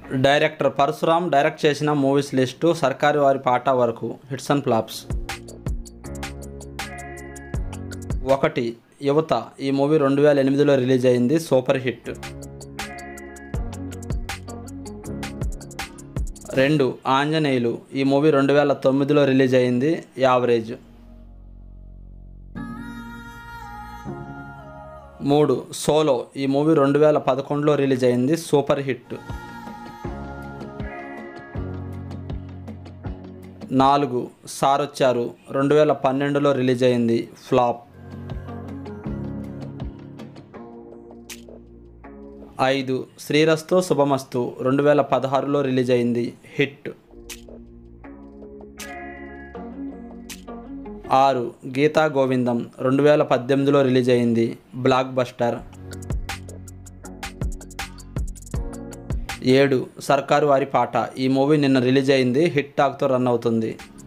Director Parasuram direct చేసిన movies list Sarkaru Vaari పాట వరకు హిట్స్ అండ్ ఫ్లాప్స్. 1. యువత. ఈ మూవీ 2008లో రిలీజ్ అయింది, సూపర్ హిట్. 2. ఆంజనేయులు. ఈ మూవీ 2009లో రిలీజ్ అయింది, యావరేజ్. 3. సోలో. ఈ మూవీ 2011లో రిలీజ్ అయింది, సూపర్ హిట్. 4. సారొచ్చారు. 2012లో రిలీజ్ అయింది, ఫ్లాప్. 5. శ్రీరస్తు శుభమస్తు. 2016లో రిలీజ్ అయింది, హిట్. 6. గీతా గోవిందం. 2018లో రిలీజ్ అయింది, బ్లాక్ బస్టర్. 7. సర్కారు వారి పాట. ఈ మూవీ నిన్న రిలీజ్ అయింది, హిట్ టాక్తో రన్ అవుతుంది.